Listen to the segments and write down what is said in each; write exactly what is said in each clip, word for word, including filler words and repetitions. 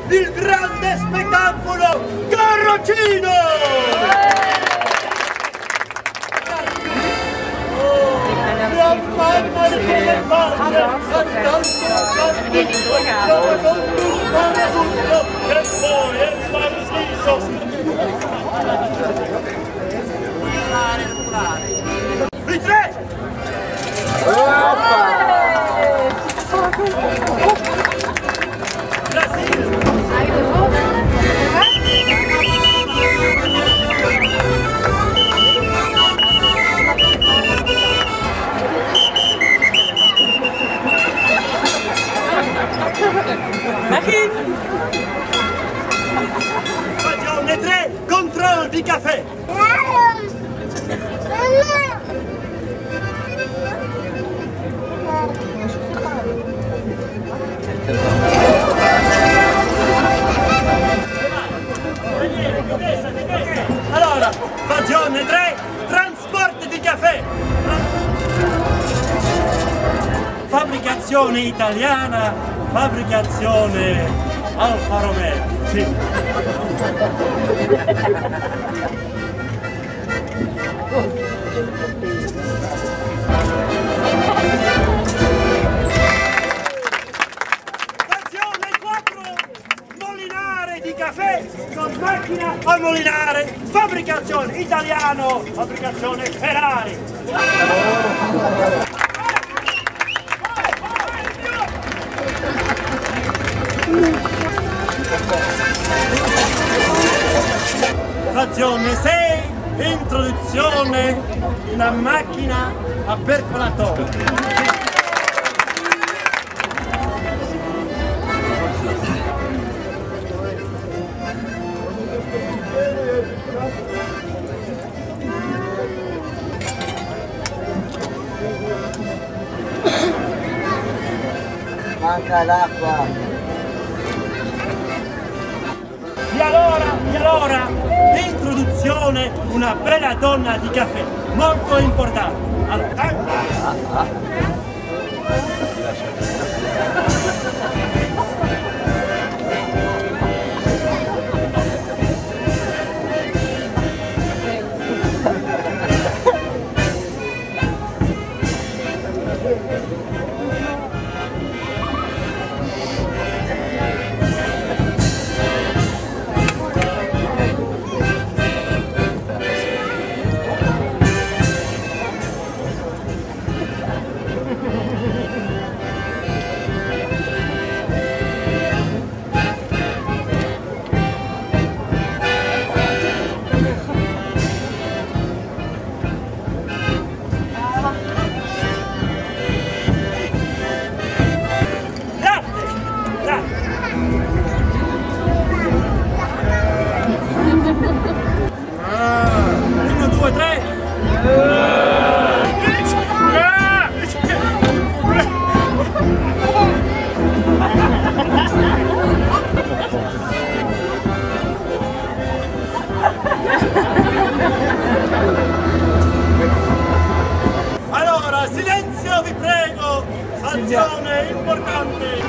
il grande spettacolo Carroccino! La mamma di quelle palle, che poi è paradiso! I tre! Stagione tre, controllo di caffè! Allora, stagione tre, trasporto di caffè! Fabbricazione italiana, fabbricazione Alfa Romeo, sì. Stazione quattro, molinare di caffè con macchina a molinare, fabbricazione italiano, fabbricazione Ferrari. Stazione sei, introduzione una macchina a percolatore. Manca l'acqua. E allora, e allora, introduzione una bella donna di caffè, molto importante. Allora, eh? Allora, silenzio vi prego, sanzione importante.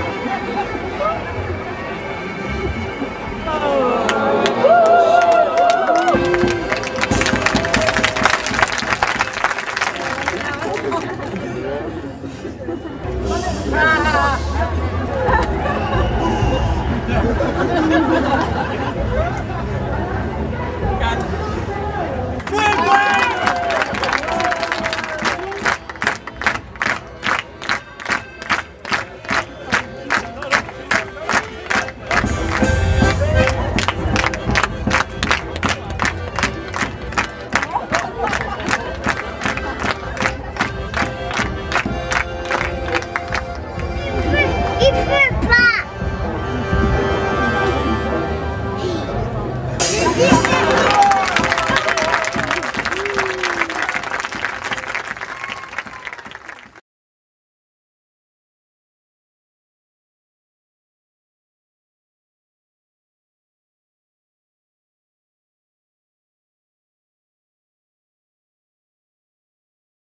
Ah!